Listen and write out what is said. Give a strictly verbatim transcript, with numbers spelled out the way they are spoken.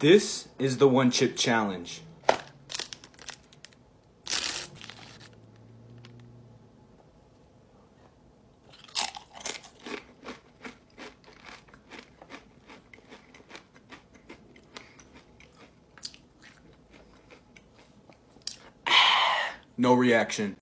This is the one chip challenge. No reaction.